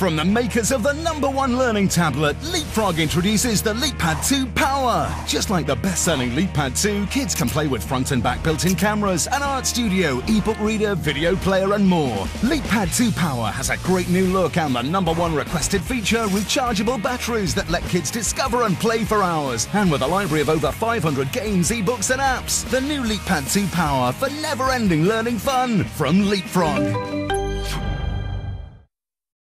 From the makers of the #1 learning tablet, LeapFrog introduces the LeapPad2 Power. Just like the best-selling LeapPad2, kids can play with front and back built-in cameras, an art studio, ebook reader, video player, and more. LeapPad2 Power has a great new look and the #1 requested feature, rechargeable batteries that let kids discover and play for hours. And with a library of over 500 games, ebooks, and apps, the new LeapPad2 Power for never-ending learning fun from LeapFrog.